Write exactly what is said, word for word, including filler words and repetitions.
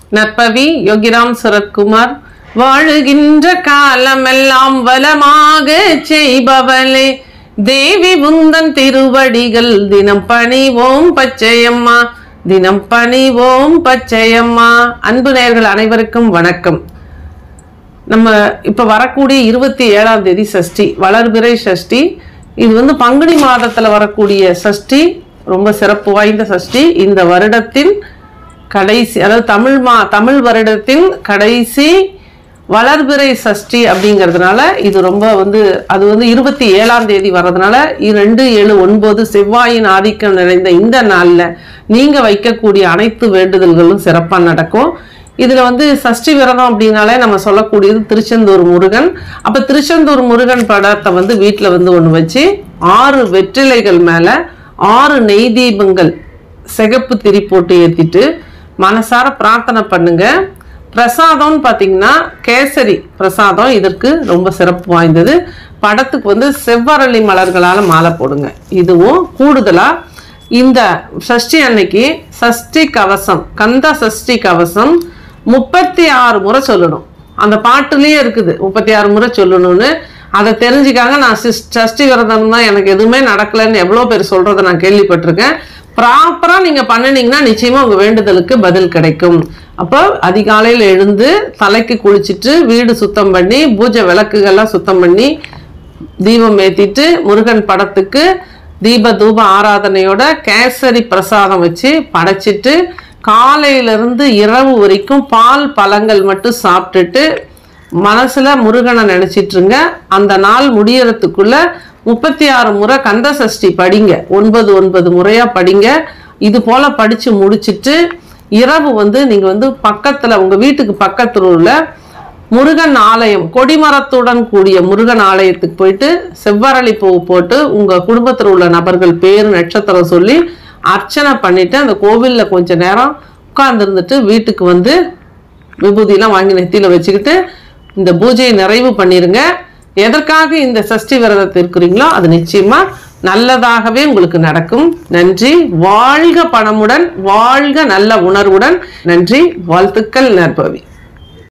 நற்பவி யோகிராம் சரத்குமார். வாழுகின்ற காலமெல்லாம் வளமாக செய்பவளே தேவி உந்தன் திருவடிகள் தினம் பணிவோம் பச்சையம்மா, தினம் பணிவோம் பச்சையம்மா. அன்பு நேயர்கள் அனைவருக்கும் வணக்கம். நம்ம இப்போ வரக்கூடிய இருபத்தி ஏழாம் தேதி சஷ்டி, வளர்பிறை சஷ்டி. இது வந்து பங்குனி மாதத்தில் வரக்கூடிய சஷ்டி, ரொம்ப சிறப்பு வாய்ந்த சஷ்டி. இந்த வருடத்தின் கடைசி, அதாவது தமிழ் மா தமிழ் வருடத்தின் கடைசி வளர்பிறை சஷ்டி அப்படிங்கிறதுனால இது ரொம்ப வந்து அது வந்து இருபத்தி ஏழாம் தேதி வர்றதுனால ரெண்டு ஏழு ஒன்பது செவ்வாயின் ஆதிக்கம் நிறைந்த இந்த நாளில் நீங்கள் வைக்கக்கூடிய அனைத்து வேண்டுதல்களும் சிறப்பாக நடக்கும். இதில் வந்து சஷ்டி விரதம் அப்படின்னாலே நம்ம சொல்லக்கூடியது திருச்செந்தூர் முருகன். அப்போ திருச்செந்தூர் முருகன் படத்தை வந்து வீட்டில் வந்து ஒன்று வச்சு ஆறு வெற்றிலைகள் மேலே ஆறு நெய் தீபங்கள் சிகப்பு திரி போட்டு ஏற்றிட்டு மனசார பிரார்த்தனை பண்ணுங்க. பிரசாதம்னு பார்த்தீங்கன்னா கேசரி பிரசாதம் இதற்கு ரொம்ப சிறப்பு வாய்ந்தது. படத்துக்கு வந்து செவ்வரளி மலர்களால் மாலை போடுங்க. இதுவும் கூடுதலாக இந்த சஷ்டி அன்னைக்கு சஷ்டி கவசம், கந்த சஷ்டி கவசம் முப்பத்தி ஆறு முறை சொல்லணும். அந்த பாட்டுலேயே இருக்குது முப்பத்தி ஆறு முறை சொல்லணும்னு. அதை தெரிஞ்சுக்காங்க. நான் சிஸ் சஷ்டி விரதம் தான், எனக்கு எதுவுமே நடக்கலைன்னு எவ்வளோ பேர் சொல்கிறத நான் கேள்விப்பட்டிருக்கேன். ப்ராப்பராக நீங்கள் பண்ணினீங்கன்னா நிச்சயமாக உங்கள் வேண்டுதலுக்கு பதில் கிடைக்கும். அப்போ அதிகாலையில் எழுந்து தலைக்கு குளிச்சுட்டு வீடு சுத்தம் பண்ணி பூஜை விளக்குகள்லாம் சுத்தம் பண்ணி தீபம் ஏற்றிட்டு முருகன் படத்துக்கு தீப தூப ஆராதனையோட கேசரி பிரசாதம் வச்சு படைச்சிட்டு காலையிலிருந்து இரவு வரைக்கும் பால் பழங்கள் மட்டும் சாப்பிட்டுட்டு மனசில் முருகனை நினச்சிட்ருங்க. அந்த நாள் முடியறதுக்குள்ள முப்பத்தி ஆறு முறை கந்த சஷ்டி படிங்க. ஒன்பது ஒன்பது முறையாக படிங்க. இது போல் படித்து முடிச்சுட்டு இரவு வந்து நீங்கள் வந்து பக்கத்தில் உங்கள் வீட்டுக்கு பக்கத்தில் உள்ள முருகன் ஆலயம், கொடிமரத்துடன் கூடிய முருகன் ஆலயத்துக்கு போயிட்டு செவ்வரளி பூ போட்டு உங்கள் குடும்பத்தில் உள்ள நபர்கள் பேர் நட்சத்திரம் சொல்லி அர்ச்சனை பண்ணிவிட்டு அந்த கோவிலில் கொஞ்சம் நேரம் உட்கார்ந்துருந்துட்டு வீட்டுக்கு வந்து விபூதியெலாம் வாங்கி நெத்தியில் வச்சுக்கிட்டு இந்த பூஜையை நிறைவு பண்ணிடுங்க. எதற்காக இந்த சஷ்டி விரதத்தை இருக்கிறீங்களோ அது நிச்சயமாக நல்லதாகவே உங்களுக்கு நடக்கும். நன்றி. வாழ்க பணமுடன், வாழ்க நல்ல உணர்வுடன். நன்றி. வாழ்த்துக்கள் நற்பவி.